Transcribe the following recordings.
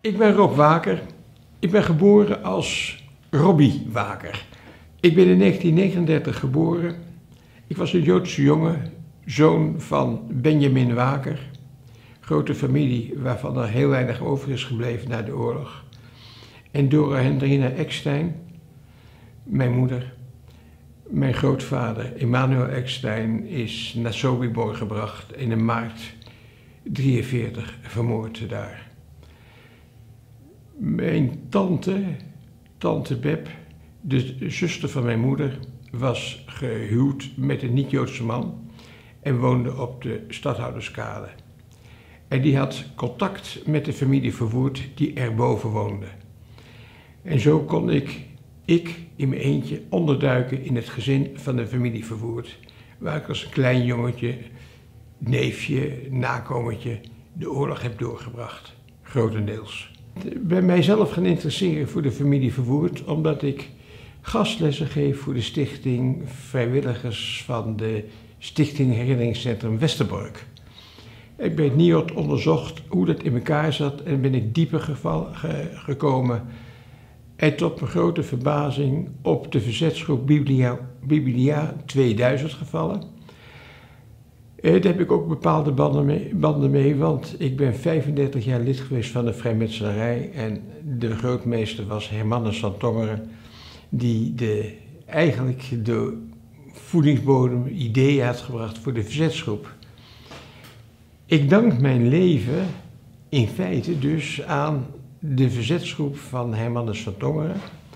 Ik ben Rob Waker. Ik ben geboren als Robbie Waker. Ik ben in 1939 geboren. Ik was een Joodse jongen, zoon van Benjamin Waker. Grote familie waarvan er heel weinig over is gebleven na de oorlog. En Dora Hendrina Eckstein, mijn moeder. Mijn grootvader, Emanuel Eckstein, is naar Sobibor gebracht en in maart 1943 vermoord daar. Mijn tante Beb, de zuster van mijn moeder, was gehuwd met een niet-Joodse man en woonde op de Stadhouderskade. En die had contact met de familie Verwoerd die erboven woonde. En zo kon ik in mijn eentje onderduiken in het gezin van de familie Verwoerd, waar ik als een klein jongetje, neefje, nakomertje de oorlog heb doorgebracht, grotendeels. Ik ben mijzelf gaan interesseren voor de familie Verwoerd, omdat ik gastlessen geef voor de stichting vrijwilligers van de Stichting Herinneringscentrum Westerbork. Ik ben NIOD onderzocht hoe dat in elkaar zat en ben ik dieper gekomen en tot mijn grote verbazing op de verzetsgroep Biblia 2000 gevallen. Daar heb ik ook bepaalde banden mee, want ik ben 35 jaar lid geweest van de vrijmetselarij en de grootmeester was Hermanus van Tongeren, die eigenlijk de voedingsbodem ideeën had gebracht voor de verzetsgroep. Ik dank mijn leven in feite dus aan de verzetsgroep van Hermanus van Tongeren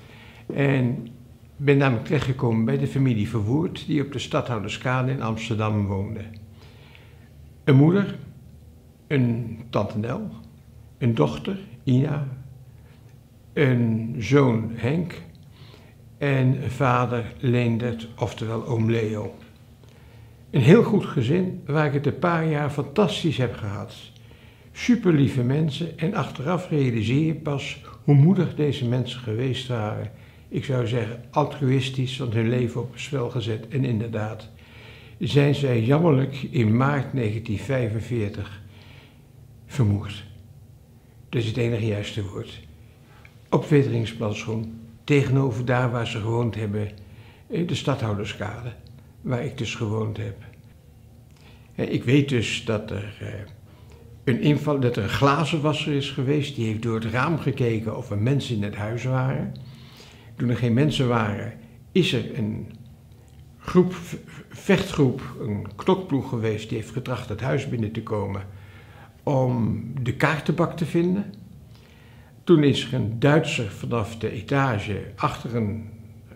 en ben namelijk terechtgekomen bij de familie Verwoerd die op de Stadhouderskade in Amsterdam woonde. Een moeder, een tante Nel, een dochter, Ina, een zoon, Henk, en een vader, Leendert, oftewel oom Leo. Een heel goed gezin waar ik het een paar jaar fantastisch heb gehad. Super lieve mensen en achteraf realiseer je pas hoe moedig deze mensen geweest waren. Ik zou zeggen altruïstisch, want hun leven op een spel gezet en inderdaad zijn zij jammerlijk in maart 1945 vermoord. Dat is het enige juiste woord. Op Weteringsplantsoen, tegenover daar waar ze gewoond hebben, de Stadhouderskade, waar ik dus gewoond heb. Ik weet dus dat er een glazenwasser is geweest, die heeft door het raam gekeken of er mensen in het huis waren. Toen er geen mensen waren, is er een vechtgroep, een knokploeg geweest, die heeft getracht het huis binnen te komen om de kaartenbak te vinden. Toen is er een Duitser vanaf de etage achter een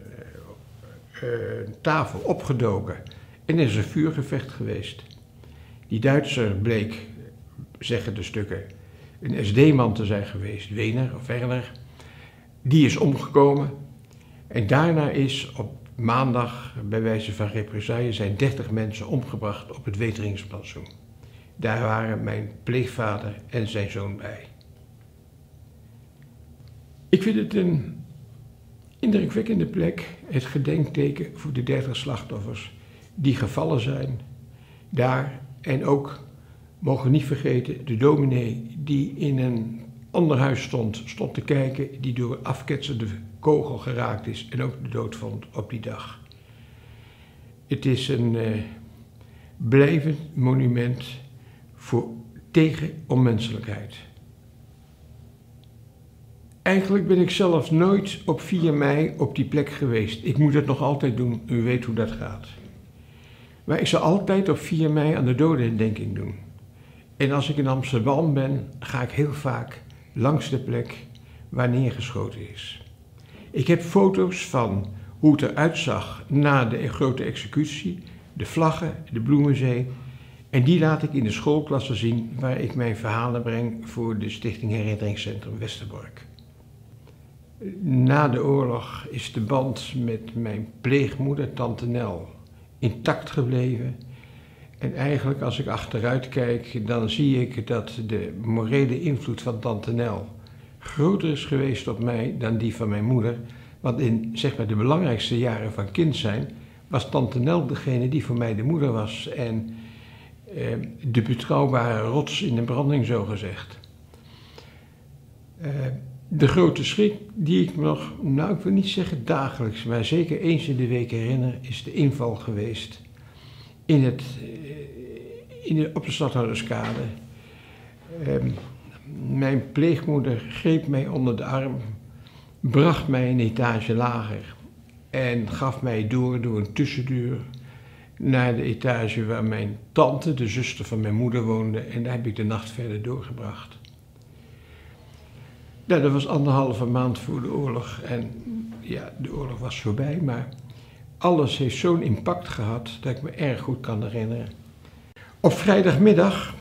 tafel opgedoken en is een vuurgevecht geweest. Die Duitser bleek, zeggen de stukken, een SD-man te zijn geweest, Werner. Die is omgekomen en daarna is op maandag, bij wijze van represaille, zijn 30 mensen omgebracht op het Weteringsplantsoen. Daar waren mijn pleegvader en zijn zoon bij. Ik vind het een indrukwekkende plek, het gedenkteken voor de 30 slachtoffers die gevallen zijn daar. En ook, mogen we niet vergeten, de dominee die in een ander huis stond te kijken, die door een afketsende kogel geraakt is en ook de dood vond op die dag. Het is een blijvend monument tegen onmenselijkheid. Eigenlijk ben ik zelf nooit op 4 mei op die plek geweest. Ik moet het nog altijd doen, u weet hoe dat gaat. Maar ik zal altijd op 4 mei aan de dodenherdenking doen. En als ik in Amsterdam ben, ga ik heel vaak langs de plek waar neergeschoten is. Ik heb foto's van hoe het eruit zag na de grote executie, de vlaggen, de bloemenzee. En die laat ik in de schoolklassen zien waar ik mijn verhalen breng voor de Stichting Herinneringscentrum Westerbork. Na de oorlog is de band met mijn pleegmoeder, tante Nel, intact gebleven. En eigenlijk als ik achteruit kijk, dan zie ik dat de morele invloed van tante Nel groter is geweest op mij dan die van mijn moeder. Want in zeg maar, de belangrijkste jaren van kind zijn, was tante Nel degene die voor mij de moeder was. En de betrouwbare rots in de branding, zo gezegd. De grote schrik die ik me nog, nou ik wil niet zeggen dagelijks, maar zeker eens in de week herinner, is de inval geweest op de Stadhouderskade. Mijn pleegmoeder greep mij onder de arm, bracht mij een etage lager en gaf mij door een tussendeur naar de etage waar mijn tante, de zuster van mijn moeder, woonde, en daar heb ik de nacht verder doorgebracht. Nou, dat was 1,5 maand voor de oorlog en ja, de oorlog was voorbij, maar alles heeft zo'n impact gehad dat ik me erg goed kan herinneren. Op vrijdagmiddag,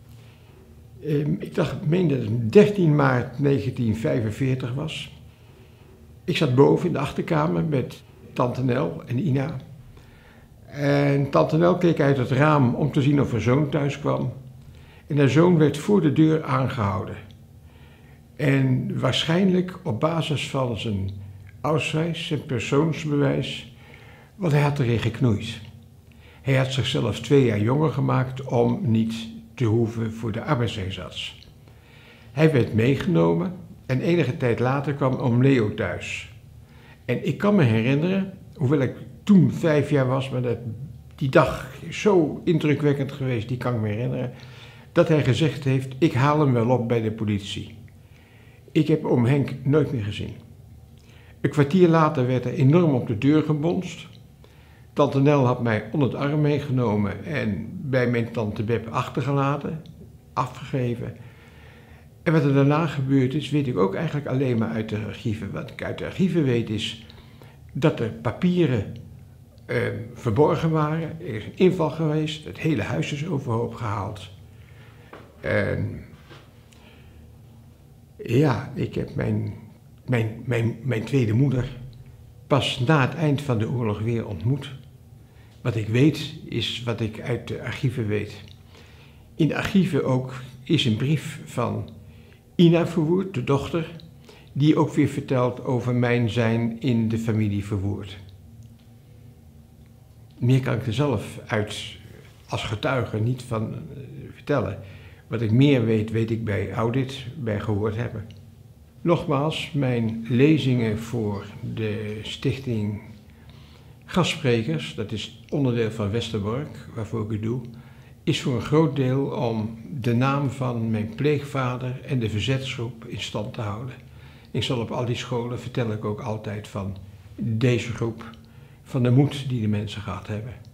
ik meende dat het 13 maart 1945 was. Ik zat boven in de achterkamer met tante Nel en Ina. En tante Nel keek uit het raam om te zien of haar zoon thuis kwam. En haar zoon werd voor de deur aangehouden. En waarschijnlijk op basis van zijn ausweis, zijn persoonsbewijs, want hij had erin geknoeid. Hij had zichzelf 2 jaar jonger gemaakt om niet te hoeven voor de arbeidsinzats. Hij werd meegenomen en enige tijd later kwam oom Leo thuis. En ik kan me herinneren, hoewel ik toen 5 jaar was, maar die dag is zo indrukwekkend geweest, die kan ik me herinneren, dat hij gezegd heeft, ik haal hem wel op bij de politie. Ik heb oom Henk nooit meer gezien. Een kwartier later werd er enorm op de deur gebonst. Tante Nel had mij onder de arm meegenomen en bij mijn tante Beb achtergelaten, afgegeven. En wat er daarna gebeurd is, weet ik ook eigenlijk alleen maar uit de archieven. Wat ik uit de archieven weet is dat er papieren verborgen waren. Er is een inval geweest, het hele huis is overhoop gehaald. En ja, ik heb mijn tweede moeder pas na het eind van de oorlog weer ontmoet. Wat ik weet is wat ik uit de archieven weet. In de archieven ook is een brief van Ina Verwoerd, de dochter, die ook weer vertelt over mijn zijn in de familie Verwoerd. Meer kan ik er zelf uit als getuige niet van vertellen. Wat ik meer weet, weet ik bij audit, bij gehoord hebben. Nogmaals, mijn lezingen voor de stichting Gastsprekers, dat is onderdeel van Westerbork, waarvoor ik het doe, is voor een groot deel om de naam van mijn pleegvader en de verzetsgroep in stand te houden. Ik zal op al die scholen, vertel ik ook altijd van deze groep, van de moed die de mensen gehad hebben.